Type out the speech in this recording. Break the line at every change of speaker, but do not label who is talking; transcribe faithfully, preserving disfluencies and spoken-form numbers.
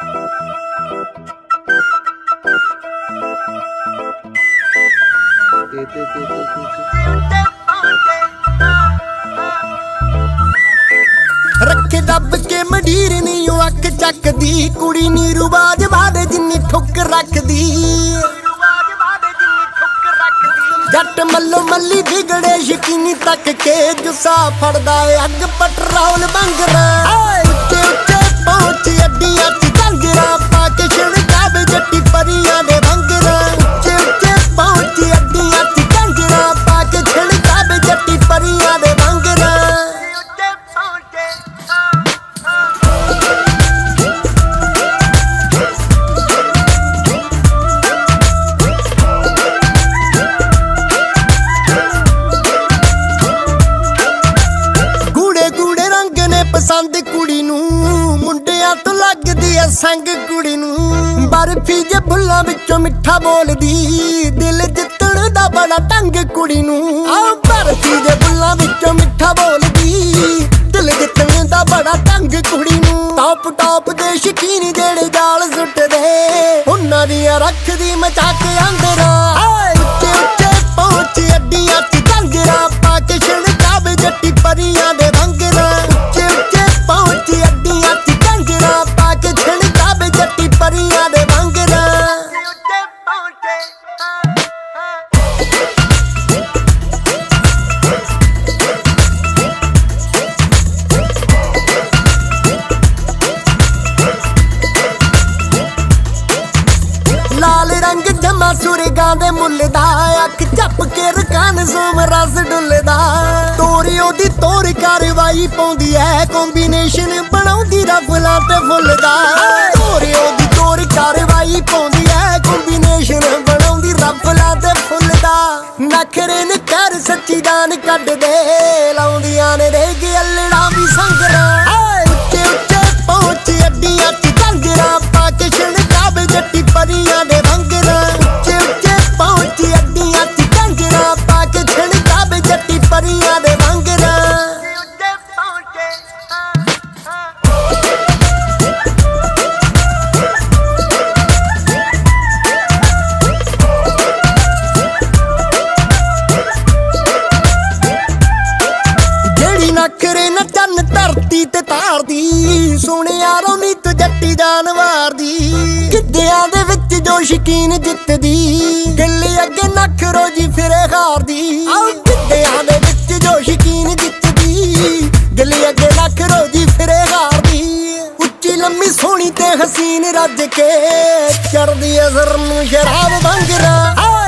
रखे दब के मंडीर नी अख चकदी कुड़ी नी रुबाज बादे जिन्नी ठुक रखदी जट मल्लो मल्ली बिगड़े यकीनी तक के जुस्सा फड़दा अग पटरोल बंगरा उच्चे उच्चे पहुंच अड्डियां च कंजरा पाके छिड़कावे जट्टी परियां दे भंगरा उच्चे उच्चे पहुंच अड्डियां च कंजरा पाके छिड़कावे जट्टी परियां दे भंगरा पसंद कुड़ी नू मुंडियां तो लगदी है संग कुड़ी नू बर्फी जे बुल्लां विचों मिठा बोलदी दिल जितण दा बड़ा ढंग कुड़ी नू आ बर्फी जे बुल्लां विचों मिठा बोलदी दिल जितण दा बड़ा ढंग कुड़ी नू टॉप टॉप दे शकीन जेड़े जाल सुटदे उन्हां दियां रखदी मचा के अंदरा उच्चे उच्चे पहुंच अड्डियां च कंजरा पाके छिड़कावे जट्टी परियां दे भंगरा पहुंच अड्डियां च कंजरा पाके छिड़कावे जट्टी परियां दे भंगरा लाल रंग जमा सुरगां दे मुल्ल दा अख झप के रकान सोम रस डुलदा तोरी ओदी तोर कारवाई पौंदी है कॉम्बिनेशन बनाउंदी रफलां ते फुल्लदा तोरी ओदी तोर कारवाई पौंदी है कॉम्बिनेशन बनाउंदी रफलां ते फुल्लदा नखरे ने कर सच्ची जान कढ दे लाउंदियां ने रेग अल्लड़ा भी संगरा उच्चे उच्चे पहुंच अड्डियां च कंजरा पाके छिड़कावे जट्टी परियां दे भंगरा उच्चे उच्चे पहुंच अड्डियां च कंजरा पाके छिड़कावे जट्टी परियां दे भंगरा नखरे न चन्न धरती ते तार दी सोने यारों नी तो जट्टी जानवार दी गिद्धियां दे विच जो शकीन जितदी गिल्ली अगे नख रोजी फिरे खार दी गिद्धियां दे विच जो शकीन जितदी गिल्ली अगे नख रोजी फिरे खार दी उच्ची लम्मी सोहनी ते हसीन रज के चढ़दी असर नू शराब भंगरा